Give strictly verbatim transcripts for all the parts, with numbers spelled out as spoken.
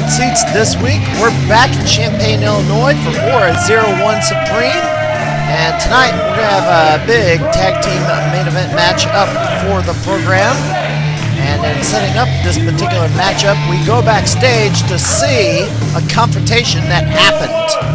Nosebleed Seats this week. We're back in Champaign, Illinois for more at Zero One Supreme. And tonight we're going to have a big tag team main event match up for the program. And in setting up this particular matchup, we go backstage to see a confrontation that happened.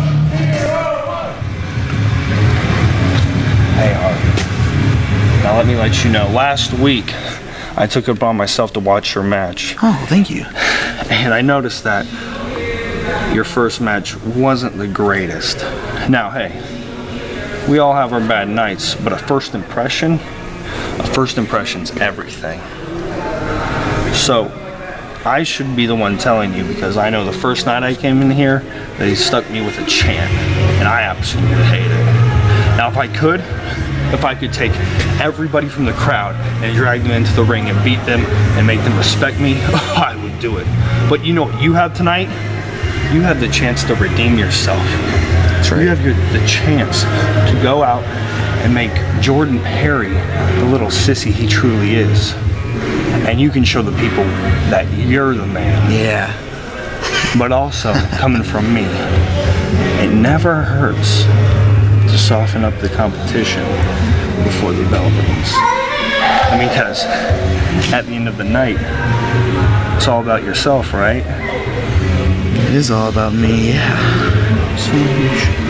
Hey, Harvey. Now let me let you know, last week I took it upon myself to watch your match. Oh, thank you. And I noticed that your first match wasn't the greatest. Now, hey, we all have our bad nights, but a first impression, a first impression's everything. So, I should be the one telling you, because I know the first night I came in here, they stuck me with a chant, and I absolutely hate it. Now, if I could, if I could take everybody from the crowd and drag them into the ring and beat them and make them respect me, I would do it. But you know what you have tonight? You have the chance to redeem yourself. That's right. You have your, the chance to go out and make Jordan Perry the little sissy he truly is. And you can show the people that you're the man. Yeah. But also, coming from me, it never hurts to soften up the competition before the bell rings. I mean, because at the end of the night, it's all about yourself, right? It is all about me, yeah. So you should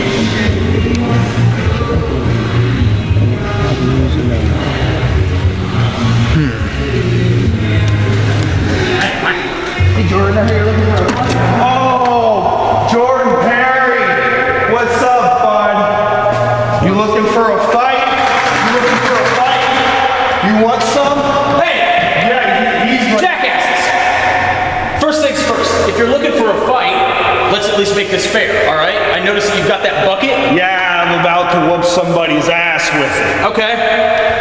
Hmm. Hey, Jordan, I heard you're looking for a fight. Oh, Jordan Perry! What's up, bud? You looking for a fight? You looking for a fight? You want some? Hey! Yeah, he, he's like... Jackasses! First things first, if you're looking for a fight, let's at least make this fair, alright? I noticed that you've got that bucket. Yeah, I'm about to whoop somebody's ass with it. Okay.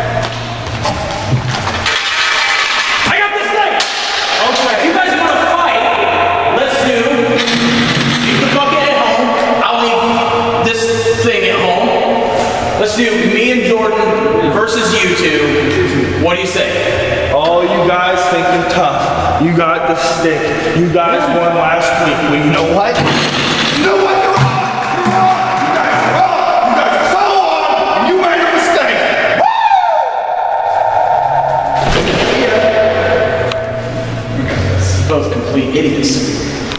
I got this thing! Okay. If you guys want to fight, let's do... Leave the bucket at home. I'll leave this thing at home. Let's do me and Jordan versus you two. What do you say? Oh, you guys thinking tough. You got the stick. You guys won last week. Well, you know what? You know what? You're wrong. You're wrong. You guys are wrong. You guys are so wrong. And you made a mistake. Woo! Both complete idiots.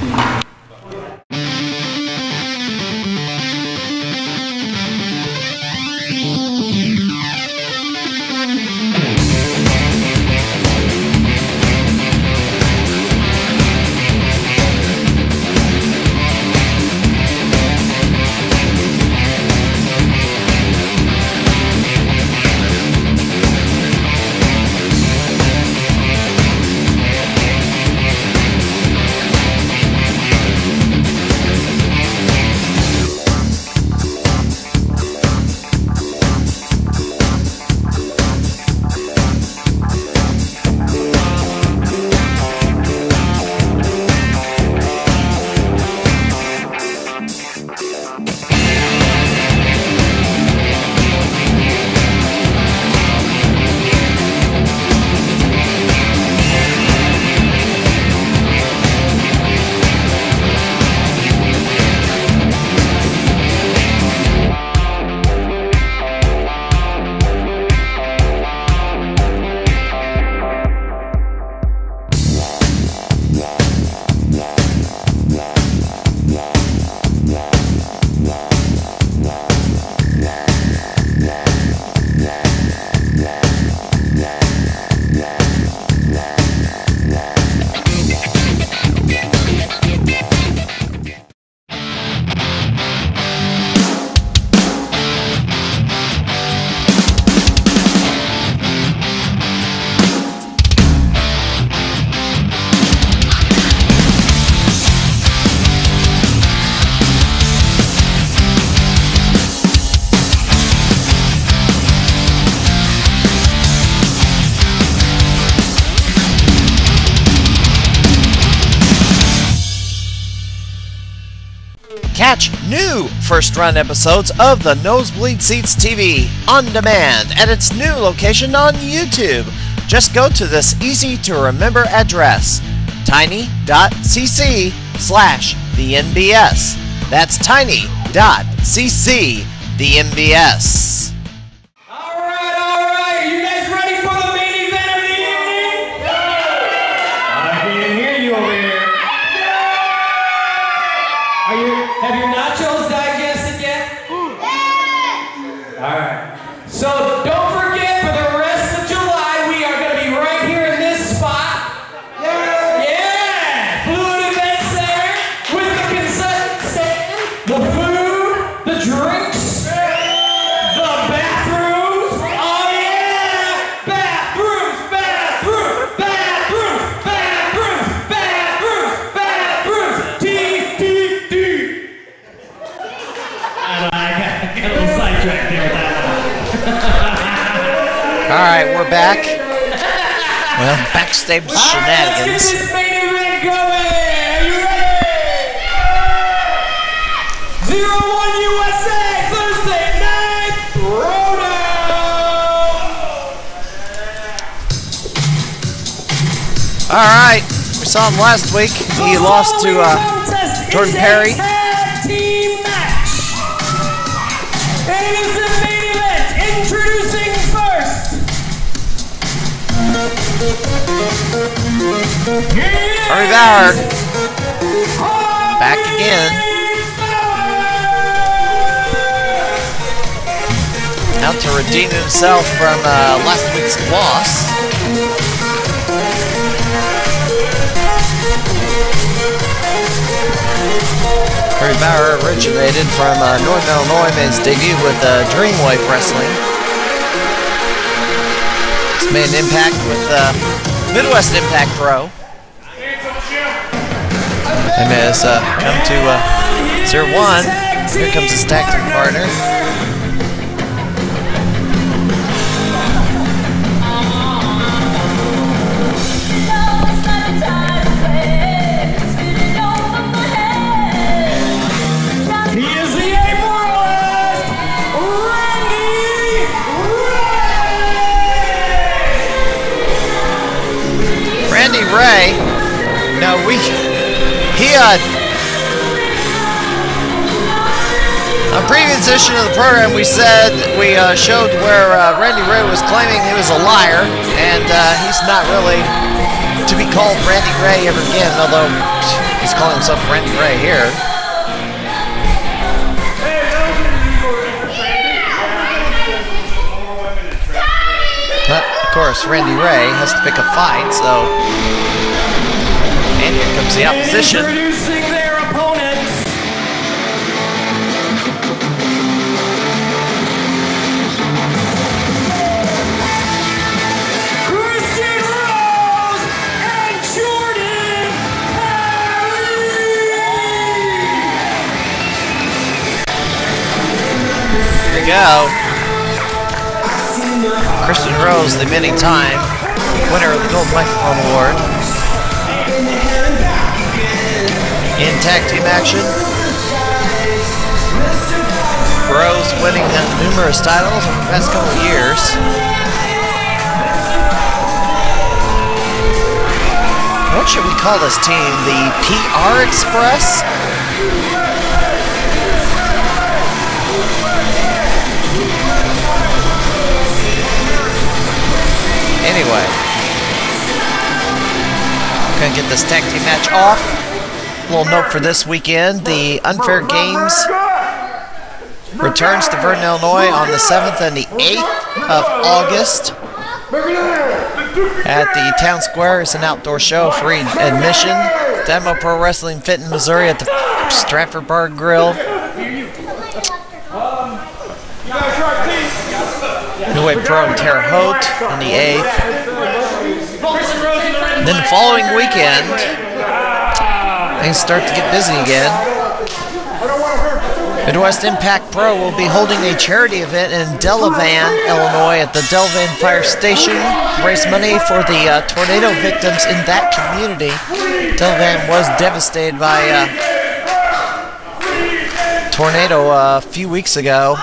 Catch new first-run episodes of the Nosebleed Seats T V on demand at its new location on YouTube. Just go to this easy-to-remember address, tiny.cc slash the NBS. That's tiny.cc the NBS. All right, all right. Are you guys ready for the main event of the evening? I can't hear you over here. Are you? Have your nachos digested yet? All right. So don't forget, for the rest of July, we are going to be right here in this spot. Yeah. Yeah. Fluid Event Center with the concession stand, the food, the drinks. All right, we're back. Well, backstage shenanigans. Let's get this main event going. Are you ready? Zero One U S A Thursday Night Throwdown. All right, we saw him last week. He lost to uh, Jordan Perry. Team match. And it is the main event. Introducing first. Harvey Bauer back again. Out to redeem himself from uh, last week's loss. Harvey Bauer originated from uh, Northern Illinois, made his debut with uh, Dreamwave Wrestling. He's made an impact with uh, Midwest Impact Pro. And has uh, come to uh, zero one. Here comes his tag team partner. He is the immortalist, Randy Ray! Randy Ray. No, we. He, uh. On previous edition of the program, we said, we uh, showed where uh, Randy Ray was claiming he was a liar, and uh, he's not really to be called Randy Ray ever again, although he's calling himself Randy Ray here. But, of course, Randy Ray has to pick a fight, so. And here comes the opposition. Introducing their opponents. Christian Rose and Jordan Perry. Here we go. Christian Rose, the many-time winner of the Gold Microphone Award. In tag team action, Rose winning uh, numerous titles over the past couple of years. What should we call this team? The P R Express? Anyway, gonna get this tag team match off. A little note for this weekend: the Unfair Games returns to Vernon, Illinois on the seventh and the eighth of August. At the Town Square, it's an outdoor show, free admission. Dynamo Pro Wrestling Fit in Missouri at the Stratford Bar and Grill. Midway Pro in Terre Haute on the eighth. And then the following weekend, things start to get busy again. Midwest Impact Pro will be holding a charity event in Delavan, Illinois at the Delavan Fire Station. Raise money for the uh, tornado victims in that community. Delavan was devastated by a uh, tornado uh, a few weeks ago.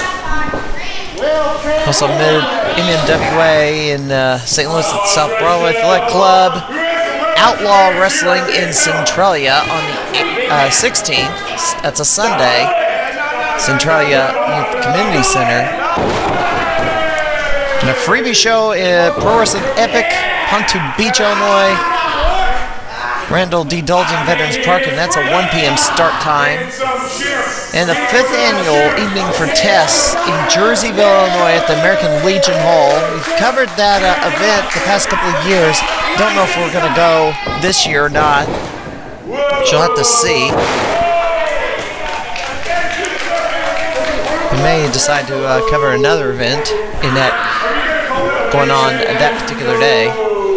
Also, M M W A in uh, Saint Louis at the South Broadway Athletic Club. Outlaw Wrestling in Centralia on the uh, sixteenth. That's a Sunday. Centralia Youth Community Center. And a freebie show at Pro Wrestling Epic, Pontoon Beach, Illinois. Randall D. Dalton Veterans Park, and that's a one P M start time. And the fifth annual Evening for Tests in Jerseyville, Illinois at the American Legion Hall. We've covered that uh, event the past couple of years. Don't know if we're going to go this year or not. She'll have to see. We may decide to uh, cover another event in that going on that particular day.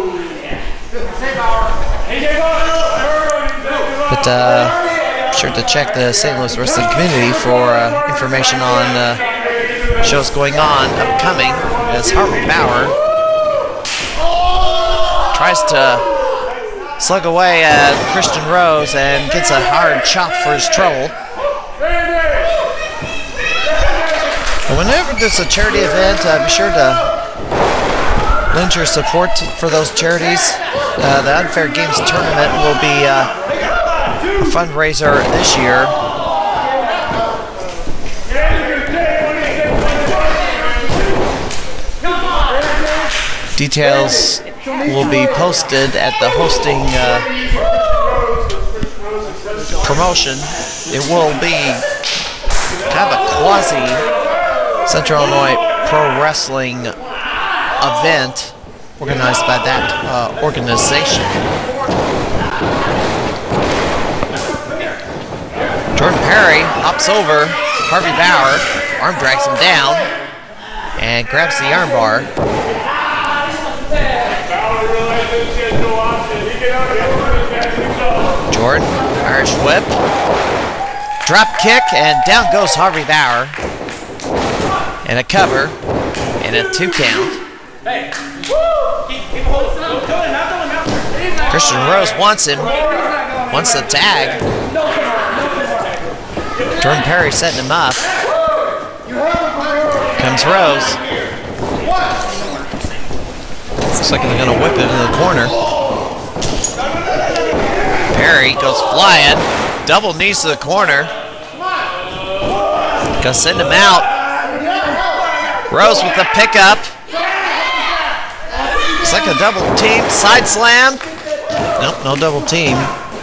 But uh, sure to check the Saint Louis Wrestling community for uh, information on uh, shows going on upcoming, as Harvey Bauer tries to slug away at Christian Rose and gets a hard chop for his trouble. And whenever there's a charity event, uh, be sure to lend your support for those charities. Uh, the Unfair Games Tournament will be uh, a fundraiser this year. Details will be posted at the hosting uh, promotion. It will be kind of a quasi Central Illinois Pro Wrestling event organized by that uh, organization. Jordan Perry hops over Harvey Bauer, arm drags him down, and grabs the armbar. Jordan, Irish whip, drop kick, and down goes Harvey Bauer. And a cover, and a two count. Christian Rose wants him, wants the tag. Jordan Perry setting him up. Comes Rose. Looks like they're gonna whip it into the corner. Perry goes flying, double knees to the corner. Gonna send him out. Rose with the pickup. It's like a double team. Side slam. Nope, no double team.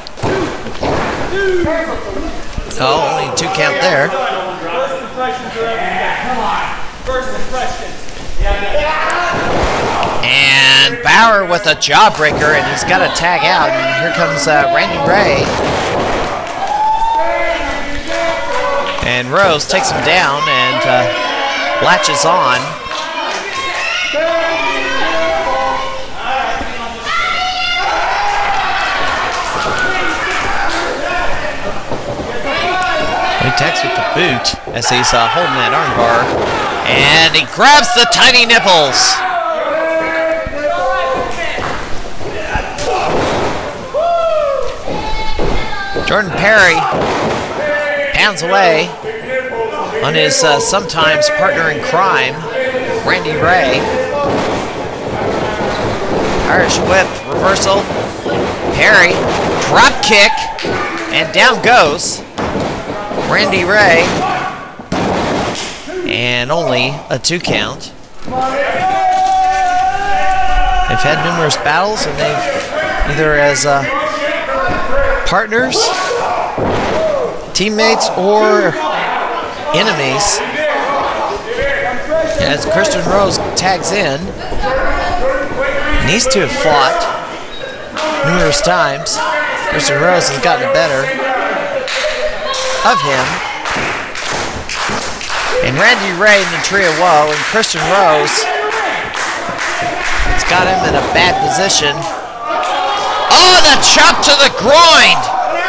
Oh, only two count there. And Bauer with a jawbreaker, and he's got to tag out. And here comes uh, Randy Ray. And Rose takes him down and uh, latches on. He attacks with the boot as he's uh, holding that armbar, and he grabs the tiny nipples. Jordan Perry pounds away on his uh, sometimes partner in crime, Randy Ray. Irish whip reversal. Perry drop kick, and down goes Randy Ray, and only a two count. They've had numerous battles, and they've either as uh, partners, teammates, or enemies. As Christian Rose tags in, and these two have fought numerous times. Christian Rose has gotten the better of him. And Randy Ray in the Tree of Woe, and Christian Rose has got him in a bad position. Oh, the chop to the groin!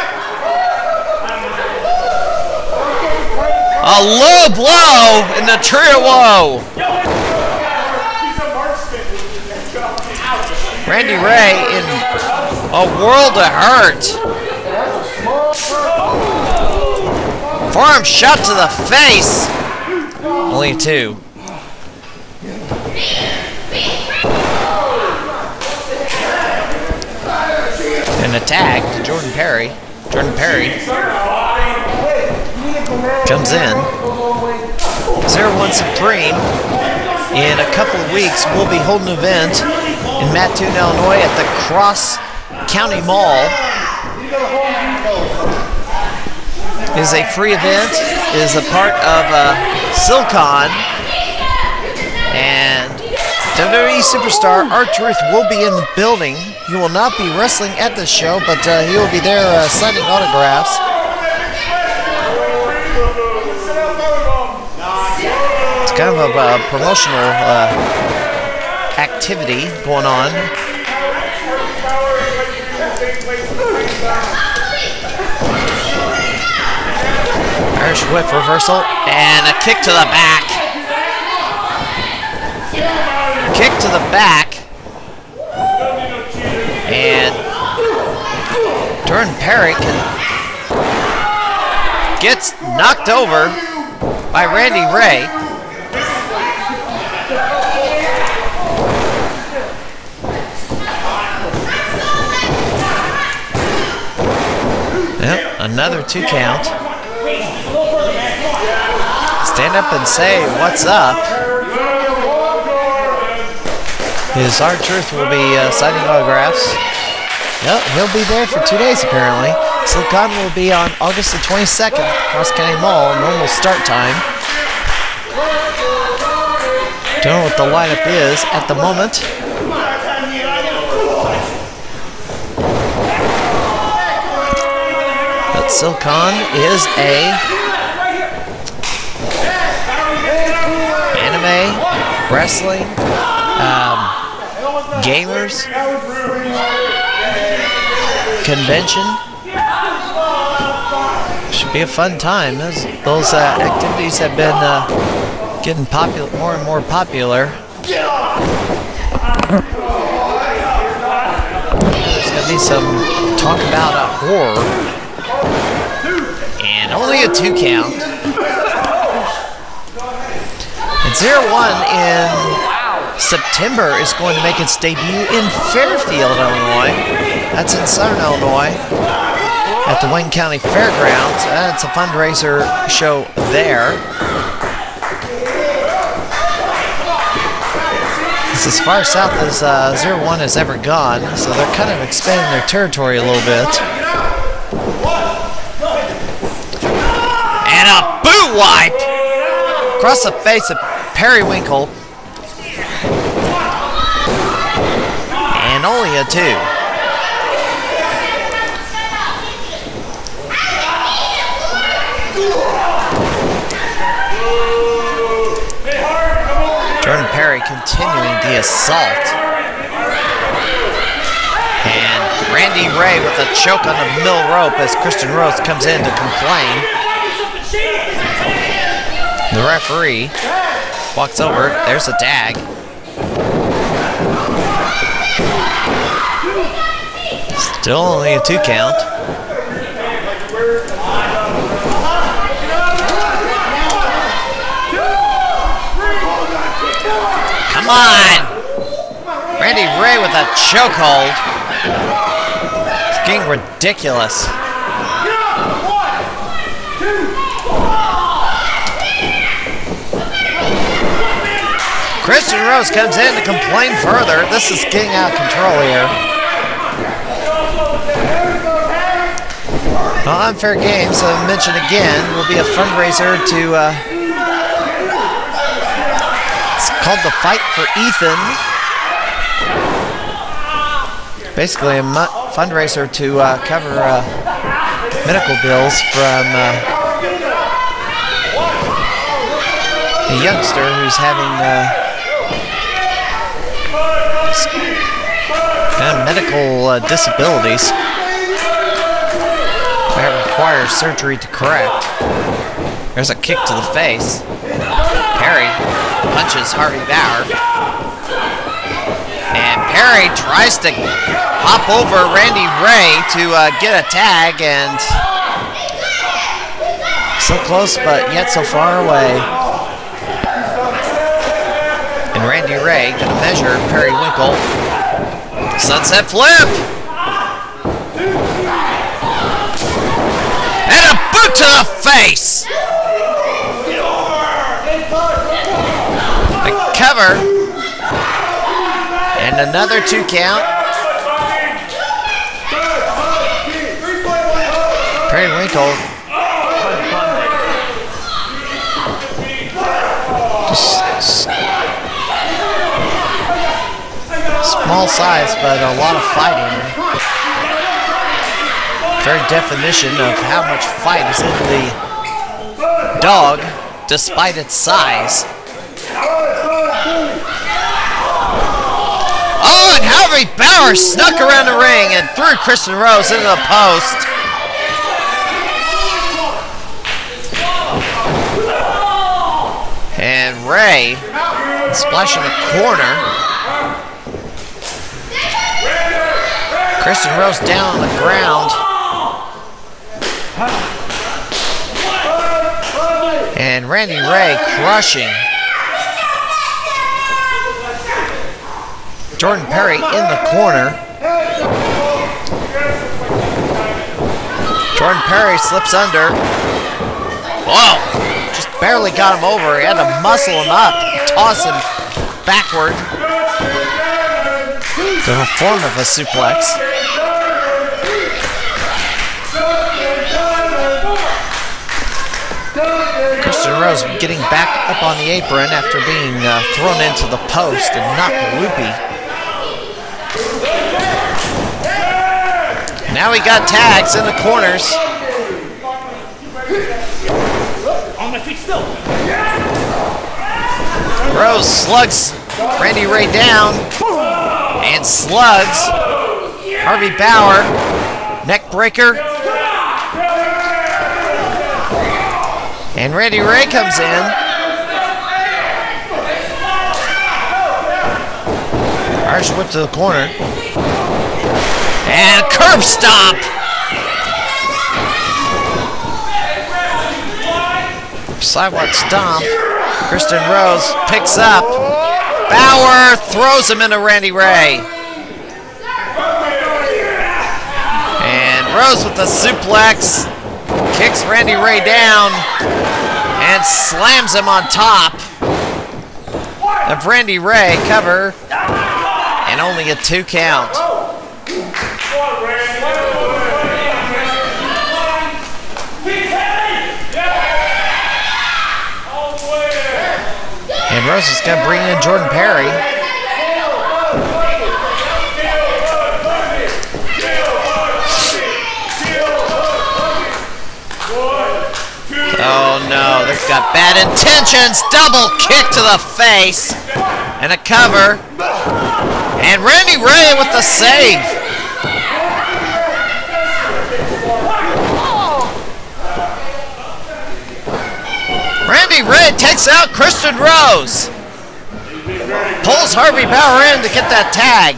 A low blow in the Tree of Woe. Randy Ray in a world of hurt. Forearm shot to the face. Only two. And a tag to Jordan Perry. Jordan Perry comes in. zero one Supreme, in a couple of weeks, we'll be holding an event in Mattoon, Illinois at the Cross County Mall. It is a free event. It is a part of uh, Silicon. And W W E Superstar R-Truth will be in the building. He will not be wrestling at the show, but uh, he will be there uh, signing autographs. It's kind of a uh, promotional uh, activity going on. Irish whip reversal and a kick to the back. Kick to the back. And Jordan Perry can, gets knocked over by Randy Ray. Yep, another two count. Stand up and say what's up. His R-Truth will be uh, signing autographs. Yep, he'll be there for two days apparently. Silicon will be on August the twenty-second, Cross County Mall, normal start time. Don't know what the lineup is at the moment. But Silicon is a anime, wrestling, um, gamers convention. Should be a fun time. Those, those uh, activities have been uh, getting popular, more and more popular. There's gonna be some talk about a horror, and only a two count. And zero one in September is going to make its debut in Fairfield, Illinois. That's in Southern Illinois at the Wayne County Fairgrounds. Uh, it's a fundraiser show there. It's as far south as uh, zero one has ever gone, so they're kind of expanding their territory a little bit. And a boot wipe across the face of Periwinkle. And only a two. Jordan Perry continuing the assault. And Randy Ray with a choke on the middle rope as Christian Rose comes in to complain. The referee walks over. There's a tag. Still only a two count. Come on! Randy Ray with a chokehold. It's getting ridiculous. Christian Rose comes in to complain further. This is getting out of control here. Well, Unfair Games, I mentioned again, will be a fundraiser to, uh, it's called the Fight for Ethan. Basically a fundraiser to uh, cover uh, medical bills from uh, a youngster who's having uh, kind of medical uh, disabilities that require surgery to correct. There's a kick to the face. Perry punches Harvey Bauer. And Perry tries to hop over Randy Ray to uh, get a tag, and so close but yet so far away. And Randy Ray gonna measure Periwinkle. Sunset flip! boot to the face. A cover. And another two count. Periwinkle. Just small size, but a lot of fighting. Very definition of how much fight is in the dog, despite its size. Oh, and Harvey Bauer snuck around the ring and threw Kristen Rose into the post. And Ray splashing the corner. Kristen Rose down on the ground. And Randy Ray crushing. Jordan Perry in the corner. Jordan Perry slips under. Whoa! Just barely got him over. He had to muscle him up, toss him backward. The form of a suplex. Kristen Rose getting back up on the apron after being uh, thrown into the post and knocked loopy. Now we got tags in the corners. On my feet still. Rose slugs Randy Ray down and slugs Harvey Bauer. Neck breaker. And Randy Ray comes in. Irish whip to the corner. And curb stomp. Sidewalk stomp. Kristen Rose picks up. Bauer throws him into Randy Ray. And Rose with the suplex. Kicks Randy Ray down and slams him on top of Randy Ray. Cover and only a two count. And Rose is going to bring in Jordan Perry. Oh no, they've got bad intentions. Double kick to the face. And a cover. And Randy Ray with the save. Randy Ray takes out Kristen Rose. Pulls Harvey Bauer in to get that tag.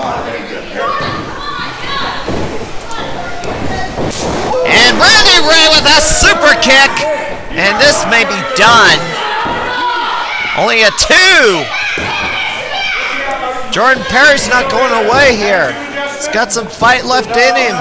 And Randy Ray with a super kick. And this may be done. Only a two. Jordan Perry's not going away here. He's got some fight left in him.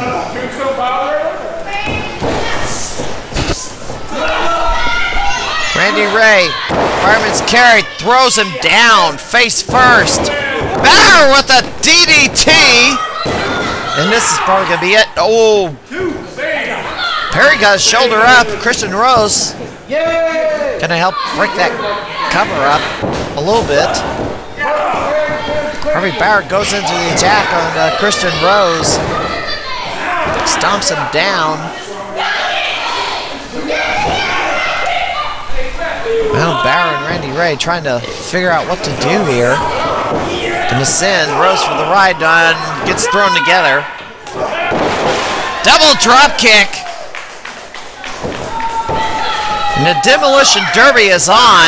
Randy Ray, fireman's carry, throws him down, face first. Bauer with a D D T. And this is probably going to be it. Oh. Perry got his shoulder up. Kristen Rose gonna help break that cover up a little bit. Harvey Bauer goes into the attack on uh, Kristen Rose. Stomps him down. Now Bauer and Randy Ray trying to figure out what to do here. Gonna send Rose for the ride on. Gets thrown together. Double drop kick. And the Demolition Derby is on.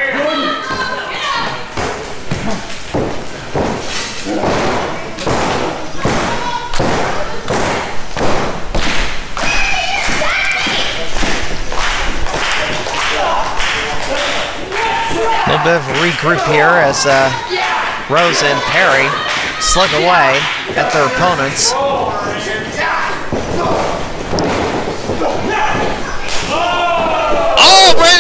A little bit of a regroup here as uh, Rose and Perry slug away at their opponents.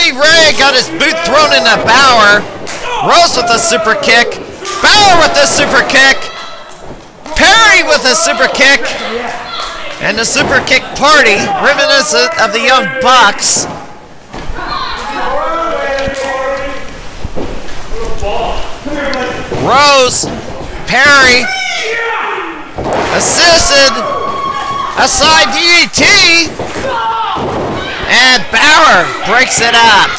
Randy Ray got his boot thrown into Bauer. Rose with a super kick. Bauer with a super kick. Perry with a super kick. And the super kick party, reminiscent of the Young Bucks. Rose, Perry, assisted, a side D D T, and Bauer breaks it up.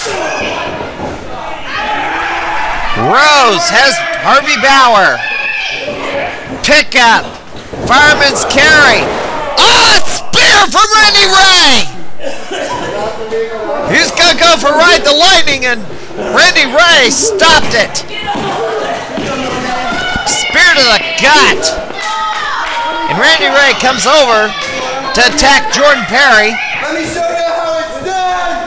Rose has Harvey Bauer. Pickup, fireman's carry. Oh, a spear from Randy Ray! He's gonna go for Ride the Lightning, and Randy Ray stopped it. Spear to the gut. And Randy Ray comes over to attack Jordan Perry. Let me show you how it's done.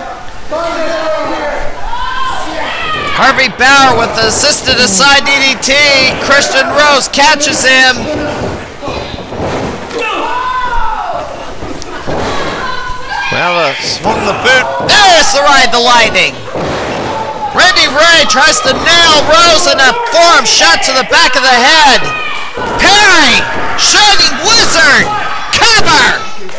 Harvey Bauer with the assisted aside D D T. Christian Rose catches him. Well, uh, swung the boot. There's the Ride the Lightning. Randy Ray tries to nail Rose in a forearm shot to the back of the head. Perry, Shining Wizard, cover.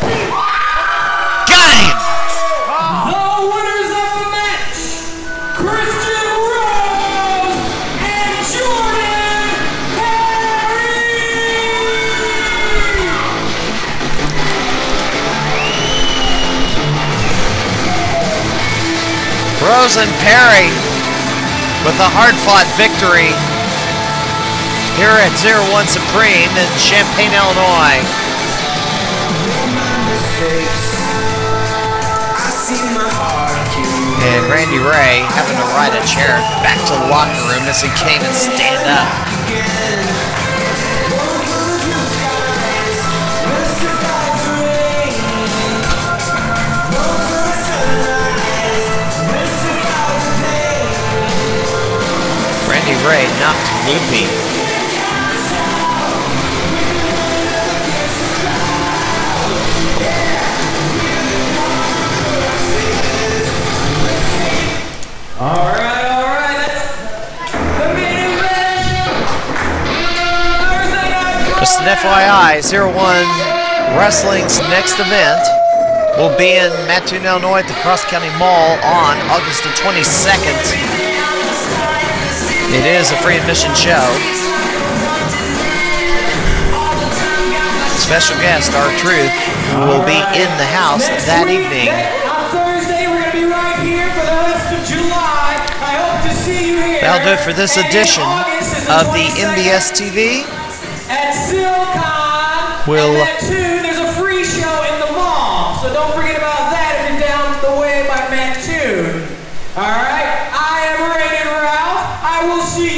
Got him. The winners of the match, Christian Rose and Jordan Perry. Rose and Perry with a hard-fought victory here at Zero One Supreme in Champaign, Illinois. And Randy Ray having to ride a chair back to the locker room as he can't even stand up. Randy Ray knocked loopy. All right, all right, that's the main event. Thursday night. Just an F Y I, Zero One Wrestling's next event will be in Mattoon, Illinois at the Cross County Mall on August the twenty-second. It is a free admission show. Special guest, R-Truth, will be in the house that evening. On Thursday, we're going to be right here for the rest of July. I hope to see you here. That'll do it for this And edition August is the of the M B S twenty-second. T V. At SilCon, We'll- and at two, there's a free show in the mall. So don't forget about that if you're down the way by Mattoon. All right, I am Rated Ralph. I will see